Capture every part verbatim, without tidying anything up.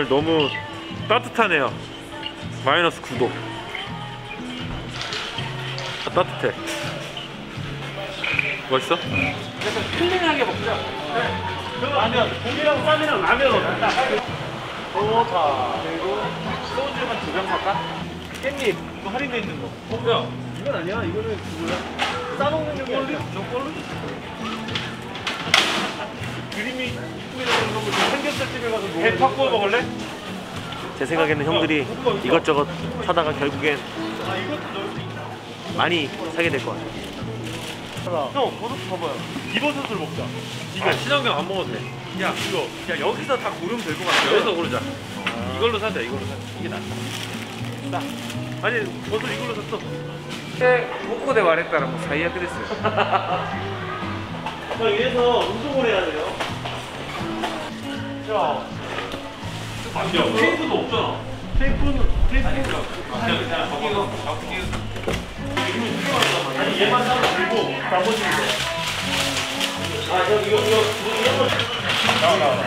오늘 너무 따뜻하네요. 마이너스 구 도. 아, 따뜻해. 멋있어? 그래서 클린하게 먹자. 네. 라면, 고기랑 쌈이랑 라면 어떨까? 좋다. 그리고 소주 한 두 병 살까? 깻잎, 이거 할인돼 있는 거. 어, 야, 이건 아니야. 이거는 그거야. 싸먹는 용이 아니야. 저 걸로? 그림이 이쁘게 나오는 거 삼겹살집에 가서 먹어. 배 팍 구워 먹을래? 제 생각에는 형들이 이것저것 사다가 결국엔 아, 이것도 넣을 수 있다. 많이 사게 될 것 같아요. 형, 버섯 봐봐요. 이버섯을 먹자. 이거 친환경 안 먹어도 돼. 야, 이거. 야, 여기서 다 고르면 될 것 같아. 여기서 고르자. 아. 이걸로 사자. 이걸로 사자. 이게 낫다. 나. 아니, 버섯 이걸로 샀어. 꼬꼬대 말했다라 뭐 사이야 그랬어요. 자, 위에서 운동을 해야 돼요. 자. 야, 테이프도 없잖아. 테이프는, 테이프. 아니, 괜찮아. 저기가, 아니, 얘만 따로 들고, 나머지는 돼. 아, 형, 이거, 이거, 이거, 이거. 나와, 나와.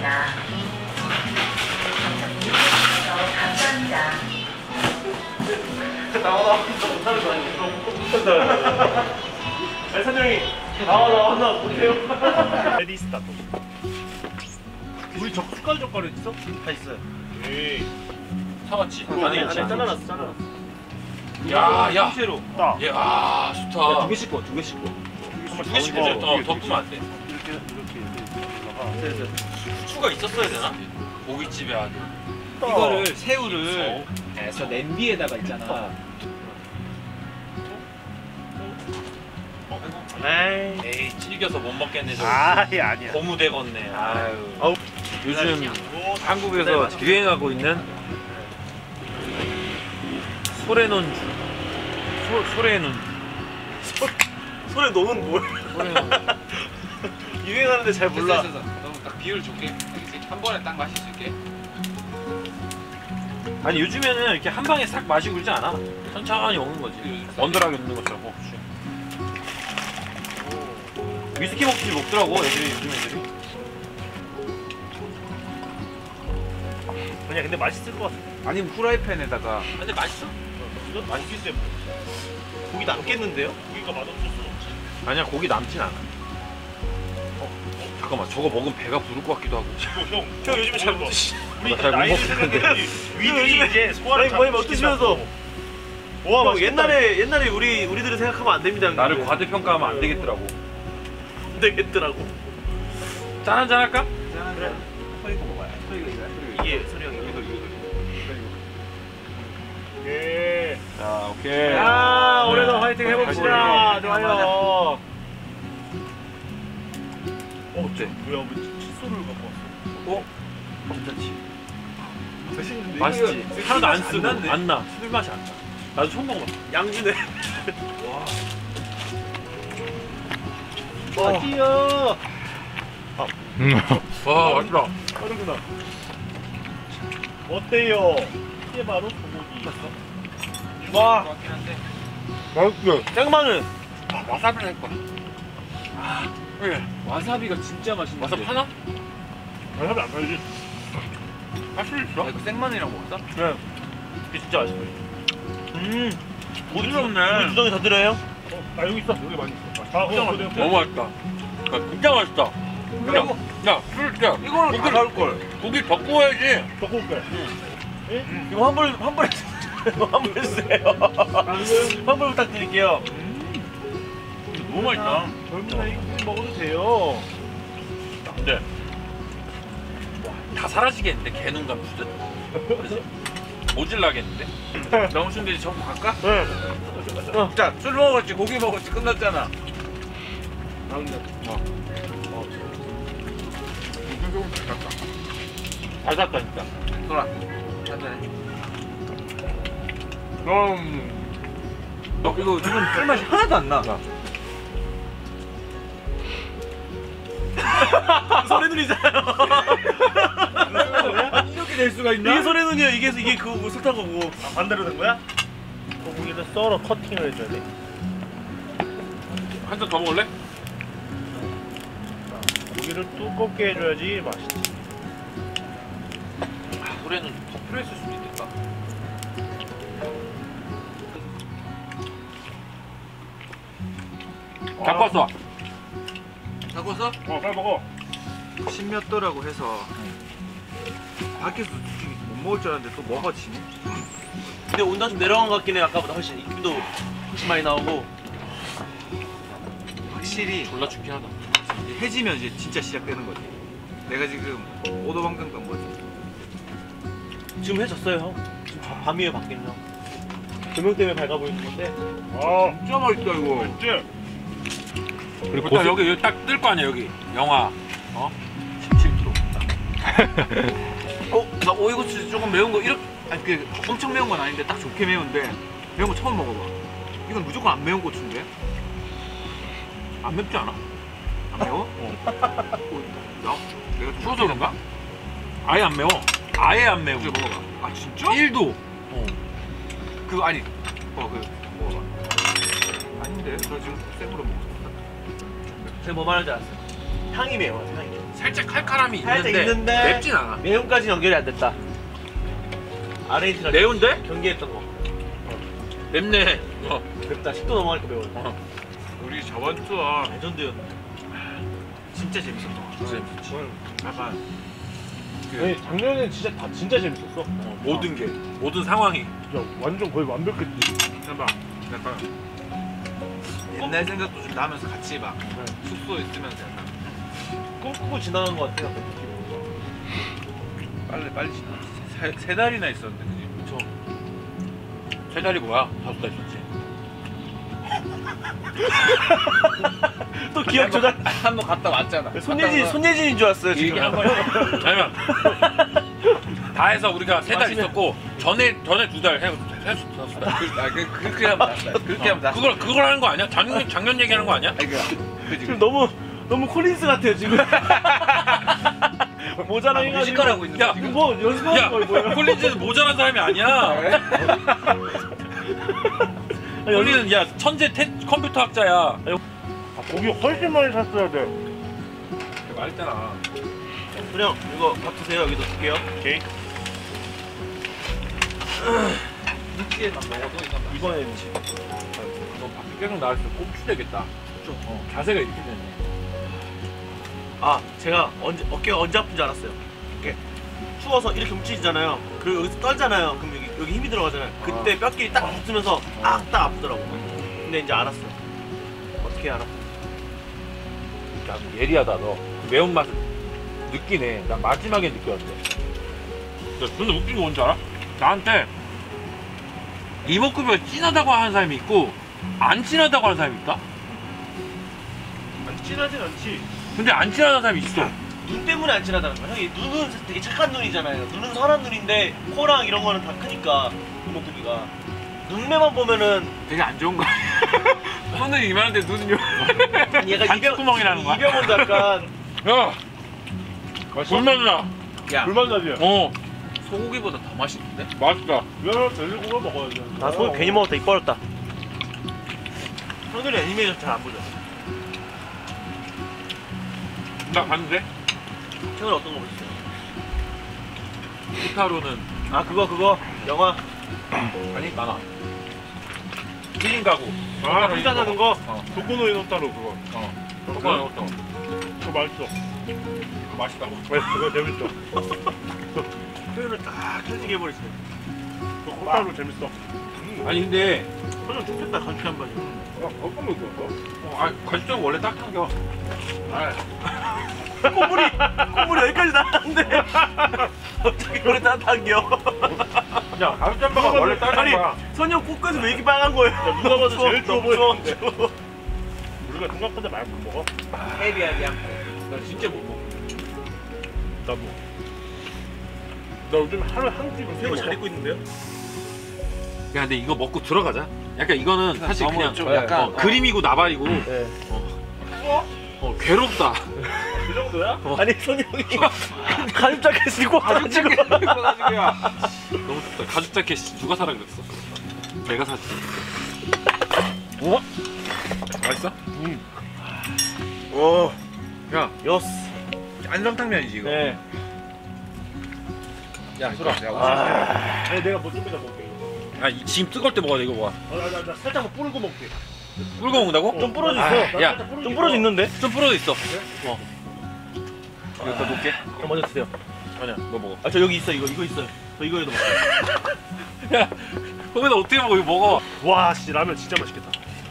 감사합니다. 나와, 나와. 못하는 거 아니야? 못한다. 아니, 선영이. 나와, 나와. 나 못해요. 레디 스타트. 우리 저 숟갈 젓가락 있어? 다 있어요. 에이. 사왔지? 아니, 아니, 잘라놨어, 잘라놨어. 야, 야. 통째로. 야, 야, 좋다. 두 개씩 거, 두 개씩 거. 두 개씩 먹어. 어, 덮으면 안 돼. 이렇게, 이렇게, 이렇게. 네, 네. 후추가 있었어야 되나? 고깃집에 아주. 이거를 새우를 네, 저 냄비에다가 있잖아. 에이. 에이, 찔겨서 못 먹겠네. 저거. 아이, 아니야. 고무대 걷네. 아유. 아우. 요즘 한국에서 유행하고 있는 소래논주. 소, 소래논주. 손에 넣으면 뭐야? 소래논주. 유행하는데 잘 몰라. 됐어, 됐어. 너무 딱 비율 좋게 알겠지? 한 번에 딱 마실 수 있게. 아니 요즘에는 이렇게 한 방에 싹 마시고 그러지 않아. 천천히 먹는 거지. 원더락에 넣는 것처럼 먹지. 위스키 먹지 먹더라고 애들이 요즘 애들이. 그냥 근데 맛있을 것 같아. 아니면 후라이팬에다가 근데 맛있어? 이건 맛있겠어요. 고기 남겠는데요? 고기가 맛없었어. 아니야 고기 남진 않아. 어, 잠깐만 저거 먹으면 배가 부를 것 같기도 하고. 형, 형 요즘에 잘 못 드시. 우리 잘못 나이를 먹는데. 생각해. 위들이 이제 소화를 많이 많이 드시면서 와, 형, 옛날에 옛날에 우리 우리들을 생각하면 안 됩니다. 형님. 나를 과대평가하면 안 되겠더라고. 안 되겠더라고. 짠 한잔 할까? 그래. 소이고 먹어야 소이고 이거 이게 소리 형이 이거 이거. 예. 자 오케이. 야, 올해도 화이팅 해봅시다. 화이팅. 좋아요. 어, 어때? 뭐야, 뭐 칫솔을 갖고 왔어? 어? 괜찮지? 맛있는데? 맛있지? 하나도 안 쓰고 나는데? 안 나. 술 맛이 안 나. 나도 처음 먹어봤어. 양주네. 와. 뛰어. 와 맛있다. 빠르구나. 어때요? 이게 바로 소고기. 와, 같긴 한데. 맛있어. 생마늘. 아, 와사비를 할 거야. 아, 그래. 와사비가 진짜 맛있는데. 와사비 하나? 와사비 안 팔지? 할 수 아, 있어? 이거 생마늘이랑 먹었어? 네. 이게 진짜 맛있어요. 음. 부드럽네. 주정이 더 드려요? 어, 아, 여기 있어. 여기 많이 있어. 아, 진짜 어, 맛있다. 그래. 너무 맛있다. 야, 진짜 맛있다. 야, 야, 술, 야, 이거는 다 나올 걸. 고기 더 구워야지. 더 올게. 이거 환불 환불 환불 주세요. 환불 부탁드릴게요. 너무 맛있다. 젊은 나이 먹어도 돼요. 근데 다 사라지겠는데 개눈감 주듯. 그치? 모질라겠는데. 명순들이 전부 갈까? 네. 어, 자, 술 먹었지, 고기 먹었지, 끝났잖아. 잘 샀다 진짜. 돌아. 한잔해. 음. 어, 이거 지금 술 맛이 하나도 안 나. 소래눈이잖아요. 이렇게 될 수가 있나? 이게 소래눈이요. 이게 이게 그거 뭐 설탕 거고. 아, 반대로 된 거야? 소고기를 썰어 커팅을 해줘야 돼. 한 잔 더 먹을래? 고기를 두껍게 해줘야지 맛있지. 올해는 더 필요했을 수도 있겠다. 갖고 왔어. 갖고 왔어? 어 빨리 먹어. 십몇 도라고 해서 밖에서 솔직히 못 먹을 줄 알았는데 또 먹어지네. 근데 온도 좀 내려간 것 같긴 해. 아까보다 훨씬 입기도 훨씬 많이 나오고. 확실히 졸라 춥긴 하다. 이제 해지면 이제 진짜 시작되는 거지. 내가 지금 오도 방금 간 거지. 지금 해졌어요 형. 지금 밤- 밤이에요 밖에는 형. 조명 때문에 밝아 보이는 건데. 아 진짜 맛있다 이거. 진짜. 그리고 고수... 여기 여기 딱 뜰 거 아니야 여기 영하 어 십칠 도. 어? 나 오이고추 조금 매운 거 이렇게 아니 그 엄청 매운 건 아닌데 딱 좋게 매운데 매운 거 처음 먹어봐. 이건 무조건 안 매운 고추인데? 안 맵지 않아? 안 매워? 어. 나 내가 좀 추워서 그런가? 아예 안 매워. 아예 안 매워. 이거 먹어봐. 아 진짜? 일 도. 어. 그 아니 어그 먹어봐. 아닌데 나 지금 생으로 먹었어. 제가 뭐 말하는지 알았어요. 향이 매워요 향이. 살짝 칼칼함이 살짝 있는데, 있는데 맵진 않아. 매운까지 연결이 안 됐다. 아르헨티나 매운데? 경기했던 거. 맵네. 어. 맵다. 십 도 넘어가니까 매워. 어. 우리 저번 주와 레전드였네. 진짜 재밌었던 것 같아. 진짜 재밌었지. 약간 그 아니 작년엔 진짜 다 진짜 재밌었어. 어, 모든 게 모든 상황이 진짜 완전 거의 완벽했지. 약간 약간 옛날 생각도 좀 나면서 같이 막 숙소에 있으면서 약간 꿈꾸고 지나간 것 같아요. 느낌으로. 빨리 빨리 지나. 세, 세 달이나 있었는데 그지? 그쵸. 세 달이 뭐야? 다섯 달 있었지. 또 기억 조작. 한번 갔다 왔잖아. 손예진 손예진인 줄 알았어요 이 지금. 얘기 한 번에 아니면 다 해서 우리가 세 달 마시면- 있었고 전에 전에 두 달 해서 해서 다섯 달. 그, 아, 그, 그렇게 하면 낫다. 그렇게 하면 낫다. 그걸 그걸 하는 거 아니야? 작년 작년 얘기하는 거 아니야? 아니, 그, 그지, 지금 너무 너무 콜린스 같아요 지금. 모자랑 해가지고. 뮤지컬하고 있는 야, 거 지금 지금. 뭐 연습하는 야, 거예요 뭐야? 콜린즈는 모자란 사람이 아니야. 콜린은 야 천재 테, 컴퓨터 학자야. 아, 고기 훨씬 많이 샀어야 돼. 말했잖아. 그냥 이거 밥 드세요. 여기도 줄게요. 오케이. 육지에만 먹어도 이건 맛있어. 이번에 음식. 너 밖에 계속 나왔을 때 꼼추 되겠다. 어, 자세가 이렇게 되네. 아 제가 언제 어깨가 언제 아픈지 알았어요. 이렇게 추워서 이렇게 움츠리잖아요. 그리고 여기서 떨잖아요. 그럼 여기 여기 힘이 들어가잖아요. 그때 뼈끼리 딱 붙으면서 악딱 아프더라고. 근데 이제 알았어요. 어떻게 알아? 야, 예리하다 너. 그 매운맛을 느끼네. 난 마지막에 느꼈는데. 야, 근데 웃긴 거 뭔지 알아? 나한테 이목구비가 진하다고 하는 사람이 있고 안 진하다고 하는 사람이 있다? 안 친하진 않지. 근데 안 친하다는 사람이 있어. 눈 때문에 안 친하다는 거야. 형이 눈은 되게 착한 눈이잖아요. 눈은 선한 눈인데 코랑 이런 거는 다 크니까 이목구비가. 눈매만 보면은 되게 안 좋은 거 아니야? 손은 이만한데 눈은 요. 얘가 단추구멍이라는 거야? 이병헌도 약간 야! 불맛나. 야, 불만나지야. 어, 소고기보다 더 맛있는데? 맛있다. 이거 돼지고기 먹어야지. 나 소금 괜히 먹었다. 입 벌었다. 형들이 애니메이션 잘 안 보죠? 나 봤는데? 최근에 어떤 거 보셨어요? 히타로는 아 그거 그거 영화 아니 많아. 튀긴 가구. 아, 혼자 사는 거? 어. 도코노에 넣었다로 그거. 어. 그거 그거 어떤? 그거 맛있어. 그거 맛있다고. 왜 그거 재밌어. 표현을 딱 켜지게 해버리시네. 그거 코타로 재밌어. 아니 근데 표정 좋겠다. 간식 한 번이. 아, 어떤 거 있었어? 어, 아, 가시적 원래 딱 당겨. 아, 콧물이 콧물이 여기까지 나왔는데 갑자기 원래 다 당겨. 야, 가수 짬바가 원래 딱 아니 당겨. 선영 코까지 왜 이렇게 빨간 거예요? 누가 봐도 제일 좋아 너무 추워. 보이는데. 우리가 생각보다 많이 못 먹어. 헤비하게 한 나 진짜 못 먹어. 나도. 나 요즘 하루에 한 끼. 새우 잘 입고 있는데요? 야, 근데 이거 먹고 들어가자. 약간 이거는 사실 너무 그냥 좀 약간 어, 그림이고 나발이고 네. 어, 괴롭다. 그 정도야? 아니 선영이 가죽 자켓 입고 와가지고 너무 좋다. 가죽 자켓 누가 사라 그랬어? 내가 샀지. 어? 맛있어? 음. 오 야, 여스. 안성탕면이지 이거. 네. 야 소라. 아, 아니 내가 뭐 좀 이따 먹게. 아 이- 지금 뜨거울 때 먹어야 돼 이거 봐. 어, 나, 나, 나 살짝만 뿌리고 먹게. 불고 먹는다고? 좀 부러져 있어. 아, 야, 좀 부러져 있는데? 좀 불어져 있어. 어. 이거 다 놓게. 형 먼저 드세요. 아니야 너 먹어. 아, 저 여기 있어. 이거 이거 있어요. 저 이거에도 먹어요. 야 거기다 어떻게 먹어 이거 먹어. 와, 씨 라면 진짜 맛있겠다.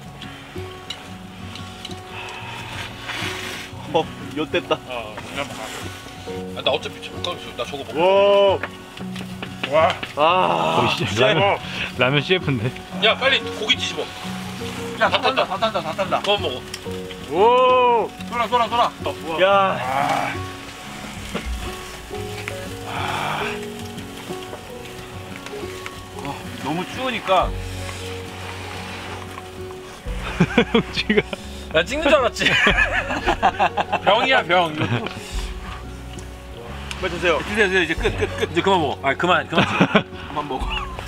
어, 엿됐다. 어 그냥 먹어. 아나 어차피 못 가겠어. 나 저거 먹어. 와. 아. 거의 씨, 라면, 라면 씨에프인데. 야 빨리 고기 뒤집어. 야다 탄다 다 탄다 다 탄다. 그거 먹어. 오. 소라 소라 소라. 야. 너무 추우니까 지가 나 찍는 줄 알았지. 병이야 병. 이거 빨리 드세요. 드세요 드세요 이제 끝 끝 끝. 이제 그만 먹어. 아 그만 그만. 찍어. 그만 먹어.